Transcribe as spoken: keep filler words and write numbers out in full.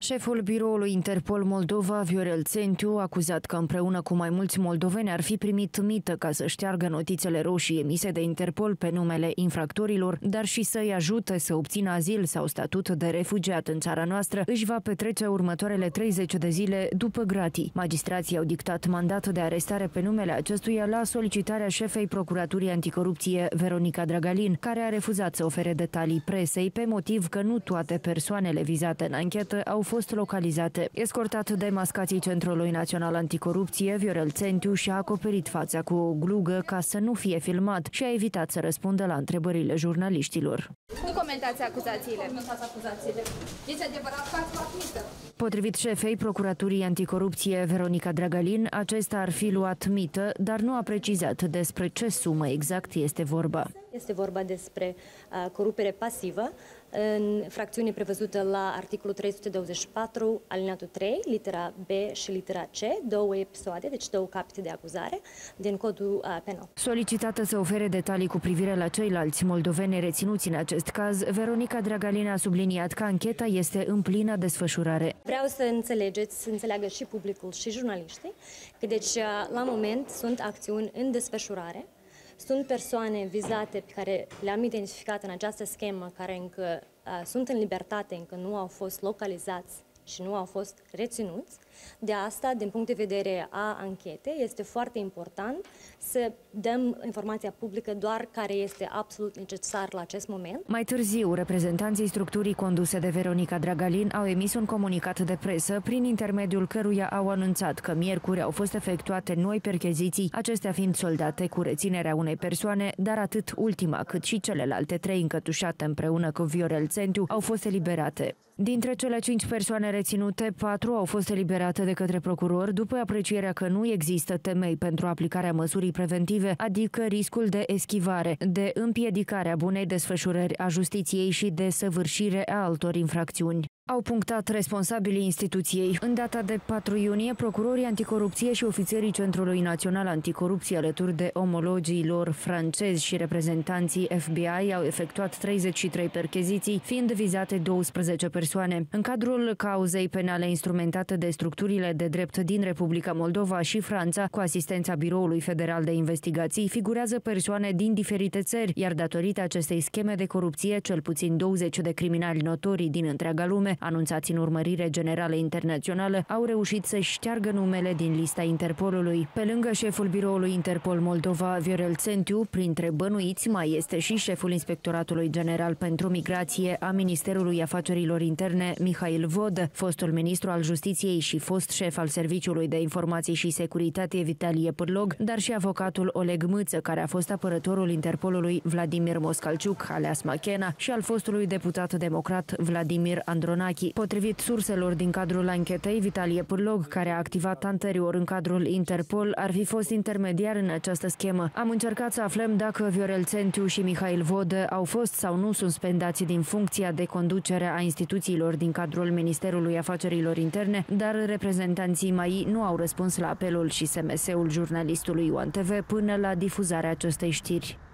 Șeful biroului Interpol Moldova, Viorel Țentiu, acuzat că împreună cu mai mulți moldoveni ar fi primit mită ca să șteargă notițele roșii emise de Interpol pe numele infractorilor, dar și să-i ajute să obțină azil sau statut de refugiat în țara noastră, își va petrece următoarele treizeci de zile după gratii. Magistrații au dictat mandat de arestare pe numele acestuia la solicitarea șefei Procuraturii Anticorupție, Veronica Dragalin, care a refuzat să ofere detalii presei pe motiv că nu toate persoanele vizate în anchetă au fost localizate. Escortat de mascații Centrului Național Anticorupție, Viorel Țentiu și-a acoperit fața cu o glugă ca să nu fie filmat și a evitat să răspundă la întrebările jurnaliștilor. Nu comentați acuzațiile. Comentați acuzațiile. Este adevărat că ați luat mită. Potrivit șefei Procuraturii Anticorupție, Veronica Dragalin, acesta ar fi luat mită, dar nu a precizat despre ce sumă exact este vorba. Este vorba despre uh, corupere pasivă în fracțiune prevăzută la articolul trei sute douăzeci și patru, alineatul trei, litera B și litera C, două episoade, deci două capite de acuzare din codul uh, penal. Solicitată să ofere detalii cu privire la ceilalți moldoveni reținuți în acest caz, Veronica Dragalin a subliniat că ancheta este în plină desfășurare. Vreau să înțelegeți, să înțeleagă și publicul și jurnaliștii, că deci la moment sunt acțiuni în desfășurare. Sunt persoane vizate pe care le-am identificat în această schemă, care încă uh, sunt în libertate, încă nu au fost localizați și nu au fost reținuți. De asta, din punct de vedere a anchetei, este foarte important să dăm informația publică doar care este absolut necesar la acest moment. Mai târziu, reprezentanții structurii conduse de Veronica Dragalin au emis un comunicat de presă, prin intermediul căruia au anunțat că miercuri au fost efectuate noi percheziții, acestea fiind soldate cu reținerea unei persoane, dar atât ultima cât și celelalte trei încătușate împreună cu Viorel Țentiu au fost eliberate. Dintre cele cinci persoane reținute, patru au fost eliberate de către procuror după aprecierea că nu există temei pentru aplicarea măsurii preventive, adică riscul de eschivare, de împiedicare a bunei desfășurări a justiției și de săvârșire a altor infracțiuni. Au punctat responsabilii instituției. În data de patru iunie, procurorii anticorupție și ofițerii Centrului Național Anticorupție, alături de omologii lor francezi și reprezentanții F B I, au efectuat treizeci și trei percheziții, fiind vizate douăsprezece persoane. În cadrul cauzei penale instrumentate de structurile de drept din Republica Moldova și Franța, cu asistența Biroului Federal de Investigații, figurează persoane din diferite țări, iar datorită acestei scheme de corupție, cel puțin douăzeci de criminali notorii din întreaga lume, anunțați în urmărire generală internațională, au reușit să șteargă numele din lista Interpolului. Pe lângă șeful biroului Interpol Moldova, Viorel Țentiu, printre bănuiți mai este și șeful Inspectoratului General pentru Migrație a Ministerului Afacerilor Interne, Mihail Vodă, fostul ministru al Justiției și fost șef al Serviciului de Informații și Securitate Vitalie Pârlog, dar și avocatul Oleg Mâță, care a fost apărătorul Interpolului Vladimir Moscalciuc, alias Machena, și al fostului deputat democrat Vladimir Andronachi. Potrivit surselor din cadrul anchetei, Vitalie Pârlog, care a activat anterior în cadrul Interpol, ar fi fost intermediar în această schemă. Am încercat să aflăm dacă Viorel Țentiu și Mihail Vodă au fost sau nu suspendați din funcția de conducere a instituțiilor din cadrul Ministerului Afacerilor Interne, dar reprezentanții M A I nu au răspuns la apelul și S M S-ul jurnalistului Ioan T V până la difuzarea acestei știri.